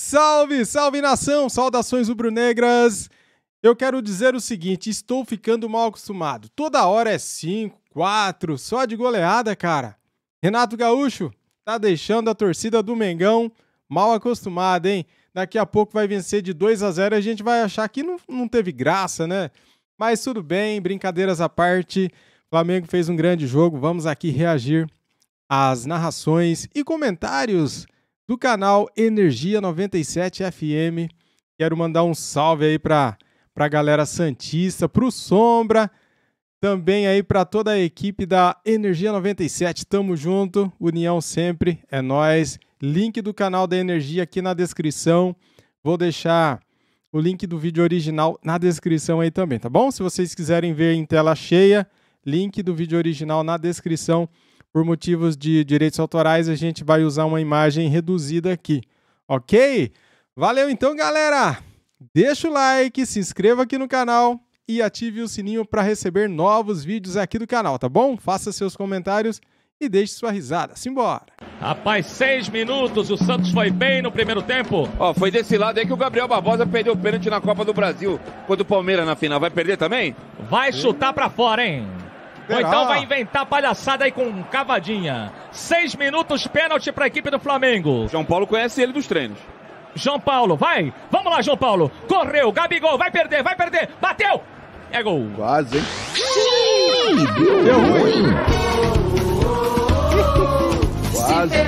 Salve, salve nação, saudações rubro-negras. Eu quero dizer o seguinte, estou ficando mal acostumado. Toda hora é 5, 4, só de goleada, cara. Renato Gaúcho tá deixando a torcida do Mengão mal acostumada, hein? Daqui a pouco vai vencer de 2-0 e a gente vai achar que não teve graça, né? Mas tudo bem, brincadeiras à parte. O Flamengo fez um grande jogo, vamos aqui reagir às narrações e comentários do canal Energia 97 FM. Quero mandar um salve aí pra galera santista, pro Sombra, também aí pra toda a equipe da Energia 97. Tamo junto, união sempre, é nóis. Link do canal da Energia aqui na descrição. Vou deixar o link do vídeo original na descrição aí também, tá bom? Se vocês quiserem ver em tela cheia, link do vídeo original na descrição. Por motivos de direitos autorais, a gente vai usar uma imagem reduzida aqui, ok? Valeu então, galera! Deixa o like, se inscreva aqui no canal e ative o sininho para receber novos vídeos aqui do canal, tá bom? Faça seus comentários e deixe sua risada. Simbora! Rapaz, 6 minutos, o Santos foi bem no primeiro tempo. Foi desse lado aí que o Gabriel Barbosa perdeu o pênalti na Copa do Brasil contra o Palmeiras na final. Vai perder também? Vai chutar pra fora, hein? Ou então vai inventar palhaçada aí com cavadinha. 6 minutos, pênalti pra equipe do Flamengo. João Paulo conhece ele dos treinos. João Paulo, vai! Vamos lá, João Paulo! Correu, Gabigol, vai perder! Bateu! É gol! Quase, hein? Deu ruim! Quase.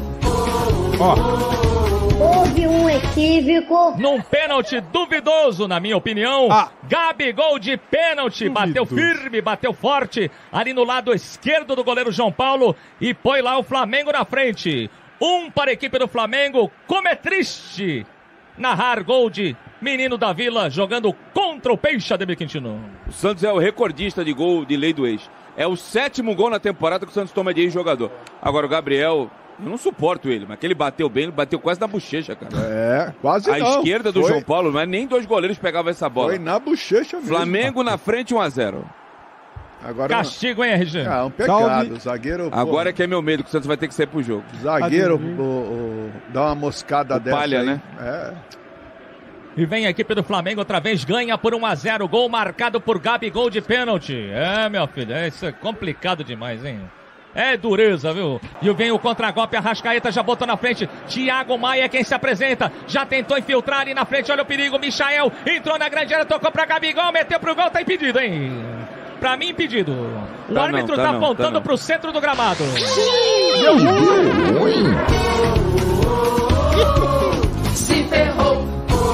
Ó. Houve um equívoco. Num pênalti duvidoso, na minha opinião. Gabigol de pênalti. Bateu firme, bateu forte. Ali no lado esquerdo do goleiro João Paulo. E põe lá o Flamengo na frente. 1 para a equipe do Flamengo. Como é triste narrar gol de Menino da Vila jogando contra o Peixe, Ademir Quintino. O Santos é o recordista de gol de lei do ex. É o 7º gol na temporada que o Santos toma de ex-jogador. Agora o Gabriel... Eu não suporto ele, mas que ele bateu bem, ele bateu quase na bochecha, cara. Quase a esquerda do João Paulo, mas nem 2 goleiros pegavam essa bola. Foi na bochecha mesmo. Flamengo na frente, 1-0. Agora castigo, hein, RG? Um pecado. Zagueiro... Agora é que é meu medo, que o Santos vai ter que sair pro jogo. Zagueiro dá uma moscada dessa palha, aí. Né? E vem a equipe do Flamengo outra vez, ganha por 1-0, gol marcado por Gabigol de pênalti. Meu filho, isso é complicado demais, hein? É dureza, viu? E vem o contra-golpe, Arrascaeta já botou na frente. Thiago Maia é quem se apresenta. Já tentou infiltrar ali na frente, olha o perigo. Michael entrou na grande área, tocou pra Gabigol, meteu pro gol, tá impedido, hein? Pra mim, impedido. O árbitro tá apontando pro centro do gramado. Deu ruim. Se ferrou.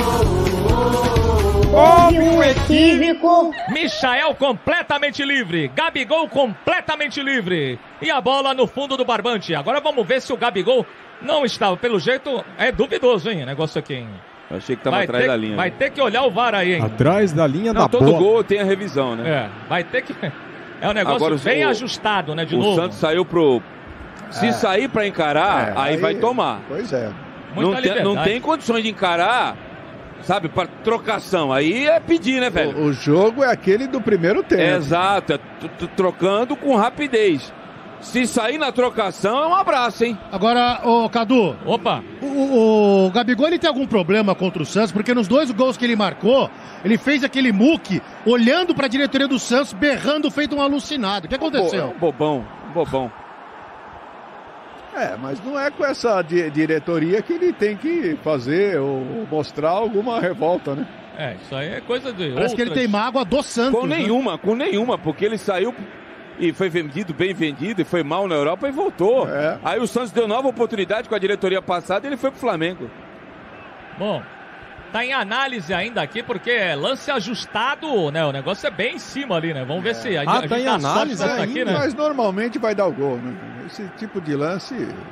Houve um equívoco. Michael completamente livre. Gabigol completamente livre. E a bola no fundo do barbante. Agora vamos ver se o Gabigol não estava. Pelo jeito, é duvidoso, hein? O negócio aqui, hein? Eu achei que tava atrás da linha. Vai ter que olhar o VAR aí, hein? Atrás da linha da bola. Todo gol tem a revisão, né? Vai ter que... É um negócio agora, bem ajustado, né? De novo. O Santos saiu pro... Se sair pra encarar, aí vai tomar. Pois é. Não tem condições de encarar... Sabe, para trocação. Aí é pedir, né, velho? O jogo é aquele do primeiro tempo. Exato, é trocando com rapidez. Se sair na trocação, é um abraço, hein? Agora, ô Cadu. Opa. O Gabigol, ele tem algum problema contra o Santos? Porque nos 2 gols que ele marcou, ele fez aquele muque, olhando para a diretoria do Santos, berrando, feito um alucinado. O que aconteceu? Bobão. Mas não é com essa diretoria que ele tem que fazer ou mostrar alguma revolta, né? Isso aí é coisa de Parece que ele tem mágoa do Santos. Com nenhuma, porque ele saiu e foi vendido, bem vendido, e foi mal na Europa e voltou. Aí o Santos deu nova oportunidade com a diretoria passada e ele foi pro Flamengo. Bom, tá em análise ainda aqui, porque é lance ajustado, né? O negócio é bem em cima ali, né? Vamos ver se tá em análise aqui, né? Mas normalmente vai dar o gol, né? Esse tipo de lance...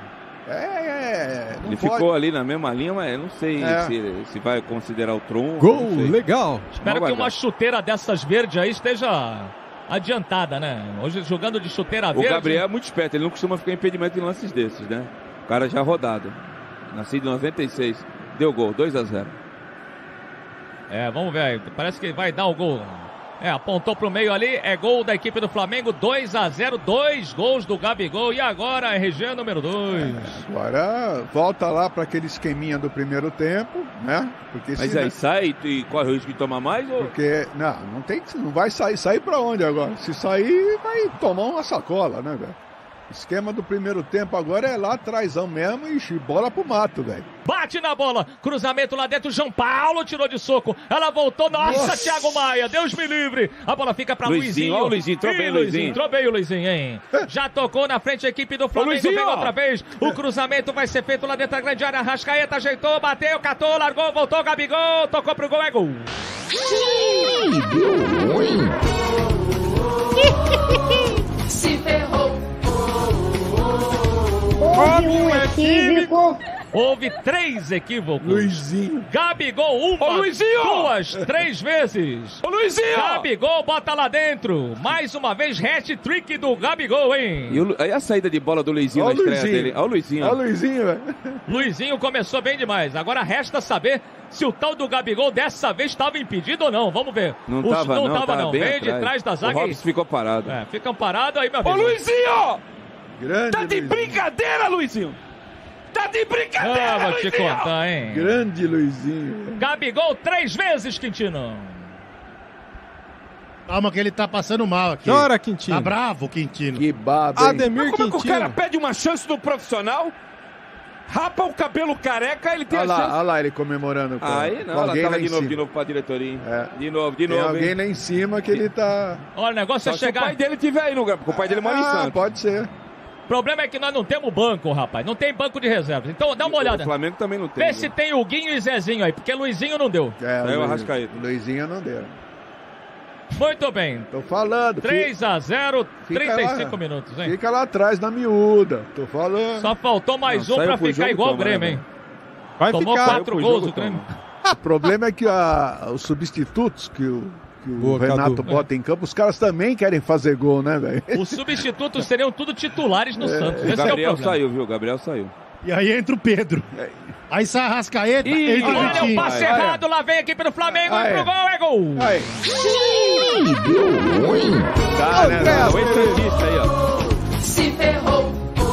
Ele ficou ali na mesma linha, mas eu não sei se vai considerar o tronco. Gol, legal. Espero que uma chuteira dessas verdes aí esteja adiantada, né? Hoje jogando de chuteira verde... O Gabriel é muito esperto, ele não costuma ficar em impedimento em lances desses, né? O cara já rodado. Nascido em 96. Deu gol, 2-0. Vamos ver aí. Parece que vai dar o gol. Apontou pro meio ali, é gol da equipe do Flamengo, 2-0, 2 gols do Gabigol. E agora, RG número 2. Agora volta lá para aquele esqueminha do primeiro tempo, né? Porque Mas aí sai e corre o risco de tomar mais? Ou... Porque, não vai sair. Sair para onde agora? Se sair, vai tomar uma sacola, né, velho? Esquema do primeiro tempo agora é lá atrásão mesmo e bola pro mato, velho. Bate na bola, cruzamento lá dentro, João Paulo tirou de soco, ela voltou, nossa, Thiago Maia, Deus me livre, a bola fica pra Luizinho. Ó, o Luizinho, entrou bem, Luizinho. Entrou bem o Luizinho, hein? Já tocou na frente a equipe do Flamengo, vem outra vez, o cruzamento vai ser feito lá dentro da grande área, Arrascaeta ajeitou, bateu, catou, largou, voltou, Gabigol, tocou pro gol, é gol. Deu ruim. Se ferrou. Houve um equívoco. Houve 3 equívocos. Luizinho. Gabigol, uma, duas, 3 vezes. Ô, Luizinho! Gabigol bota lá dentro. Mais uma vez, hat-trick do Gabigol, hein? E aí a saída de bola do Luizinho Ó na o estreia Luizinho. dele. Olha o Luizinho. Olha o Luizinho, velho. Luizinho começou bem demais. Agora resta saber se o tal do Gabigol dessa vez estava impedido ou não. Vamos ver. Não tava não. bem Vem de trás da O zaga. Robson ficou parado. Ficam parados aí, meu Ô, amigo. Luizinho! Grande Tá de Luizinho. brincadeira, Luizinho! Tá de brincadeira, Vou te Luizinho! contar, hein? Grande Luizinho. Gabigol 3 vezes, Quintino. Calma que ele tá passando mal aqui. Chora, Quintino. Tá bravo, Quintino. Que baba, hein? Ademir Como é que o cara Quintino. pede uma chance do profissional, rapa o cabelo careca, ele tem Olha a chance... lá, ele comemorando com, Aí não, com ela alguém tava lá em de novo cima. pra diretoria, hein? É. De novo, Tem alguém hein? lá em cima que ele tá... Olha, o negócio Só é se o chegar... pai dele tiver aí no grupo, porque o pai dele mora em Santos. pode ser. O problema é que nós não temos banco, rapaz. Não tem banco de reservas. Então dá uma olhada. O Flamengo também não tem. Vê se tem o Guinho e Zezinho aí, porque Luizinho não deu. Aí o Arrascaeta. Luizinho não deu. Muito bem. Tô falando. 3-0, Fica 35 lá. minutos, hein? Fica lá atrás na miúda. Tô falando. Só faltou mais Não, um saiu pra pro ficar jogo, igual o toma, Grêmio, né, hein? Vai Tomou ficar. 4 pro gols jogo, o Grêmio. O problema é que os substitutos que o Boa, Renato Cadu. bota em campo, os caras também querem fazer gol, né, velho? Os substitutos seriam tudo titulares no Santos. O Esse é o Gabriel problema. saiu, viu? O Gabriel saiu. E aí entra o Pedro. Aí sai a Arrascaeta, Ih, entra o Olha o Vitinho. passe errado, lá vem a equipe do Flamengo, Aí. é pro gol, é gol. Aí. Deu ruim. Tá, né? O ex-santista aí, ó. Se ferrou.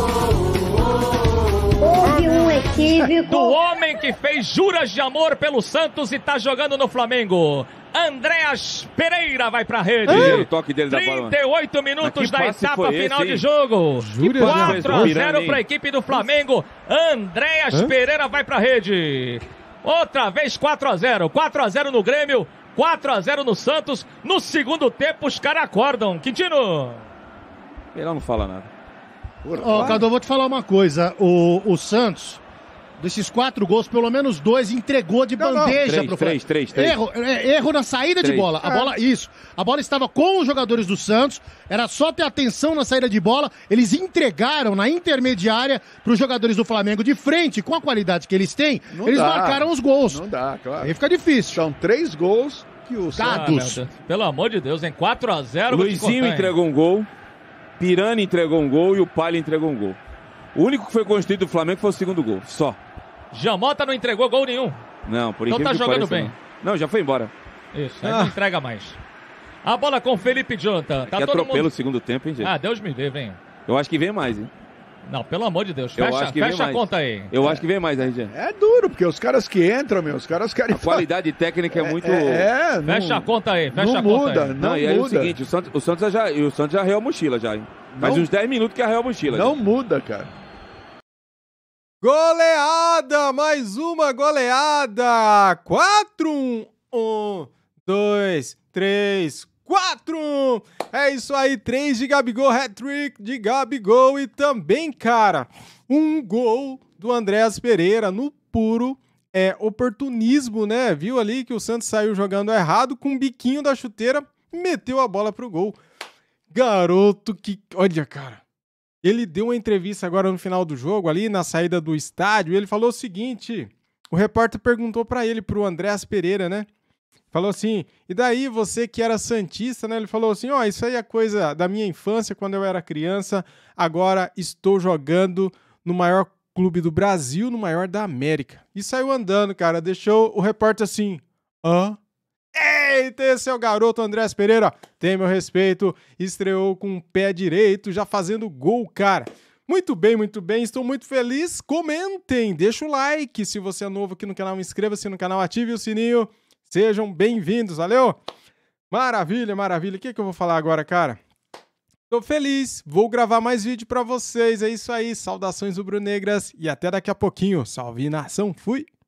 Houve um Do equívoco. homem que fez juras de amor pelo Santos e tá jogando no Flamengo. Andréas Pereira vai pra rede. Primeiro toque dele da bola. 38 minutos Mas que da passe etapa foi esse, final de hein? jogo. Jura, 4-0 para a equipe do Flamengo. Andréas Pereira vai pra rede. Outra vez 4-0. 4-0 no Grêmio. 4-0 no Santos. No segundo tempo os caras acordam. Quintino. Ele não fala nada. Ó, Cadu, eu vou te falar uma coisa. O Santos, desses 4 gols, pelo menos 2 entregou de bandeja pro Flamengo. Três. Erro na saída de 3. bola. A bola estava com os jogadores do Santos. Era só ter atenção na saída de bola. Eles entregaram na intermediária para os jogadores do Flamengo de frente, com a qualidade que eles têm. Não Eles dá. marcaram os gols. Não dá, claro. Aí fica difícil. São 3 gols que o Cara, Santos... meu Deus. Pelo amor de Deus, hein? 4-0. Luizinho entregou um gol. Pirani entregou um gol e o Palha entregou um gol. O único que foi construído do Flamengo foi o segundo gol. Só. Jamota não entregou gol nenhum. Não, por Então incrível tá que jogando pareça, bem. Não, já foi embora. Isso, aí não entrega mais. A bola com o Felipe Jonathan. Tá que todo atropelo mundo... o segundo tempo, hein, gente? Ah, Deus me livre, hein? Eu acho que vem mais, hein? Não, pelo amor de Deus. Eu Fecha, acho que vem fecha a mais. conta aí. Eu acho que vem mais, RG. É duro, porque os caras que entram, os caras querem... A qualidade técnica é muito... não, Fecha a conta aí, fecha não a conta muda, aí. Não, e aí é o seguinte, o Santos já arreou a mochila já, hein? Faz Não- uns 10 minutos que arreou a mochila. Não já. muda, cara. Goleada! Mais uma goleada! 4-1. 1, 2, 3, 4-1. É isso aí, 3 de Gabigol, hat-trick de Gabigol e também, cara, um gol do Andréas Pereira no puro oportunismo, né? Viu ali que o Santos saiu jogando errado com o biquinho da chuteira, meteu a bola pro gol. Garoto que... Olha, cara. Ele deu uma entrevista agora no final do jogo, ali na saída do estádio, e ele falou o seguinte, o repórter perguntou pra ele, pro Andréas Pereira, né? Falou assim, e daí você que era santista, né? Ele falou assim, ó, isso aí é coisa da minha infância, quando eu era criança, agora estou jogando no maior clube do Brasil, no maior da América. E saiu andando, cara, deixou o repórter assim, hã? Eita, esse é o garoto Andrés Pereira. Tem meu respeito. Estreou com o pé direito, já fazendo gol, cara. Muito bem, estou muito feliz. Comentem, deixa o like. Se você é novo aqui no canal, inscreva-se no canal, ative o sininho. Sejam bem-vindos, valeu? Maravilha. O que eu vou falar agora, cara? Tô feliz, vou gravar mais vídeo pra vocês. É isso aí, saudações rubro-negras e até daqui a pouquinho. Salve nação, fui!